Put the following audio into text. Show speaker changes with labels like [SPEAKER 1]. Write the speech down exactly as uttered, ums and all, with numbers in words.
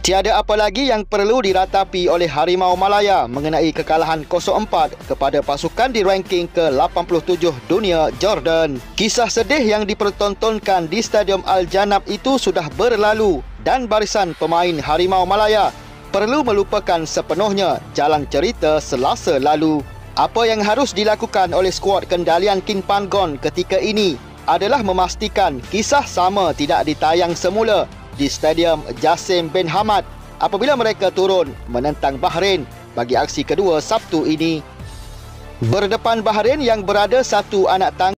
[SPEAKER 1] Tiada apa lagi yang perlu diratapi oleh Harimau Malaya mengenai kekalahan kosong empat kepada pasukan di ranking ke lapan puluh tujuh dunia Jordan. Kisah sedih yang dipertontonkan di Stadium Al-Janab itu sudah berlalu dan barisan pemain Harimau Malaya perlu melupakan sepenuhnya jalan cerita Selasa lalu. Apa yang harus dilakukan oleh skuad kendalian King Panggon ketika ini adalah memastikan kisah sama tidak ditayang semula di Stadium Jassim bin Hamad apabila mereka turun menentang Bahrain bagi aksi kedua Sabtu ini. Berdepan Bahrain yang berada satu anak tangga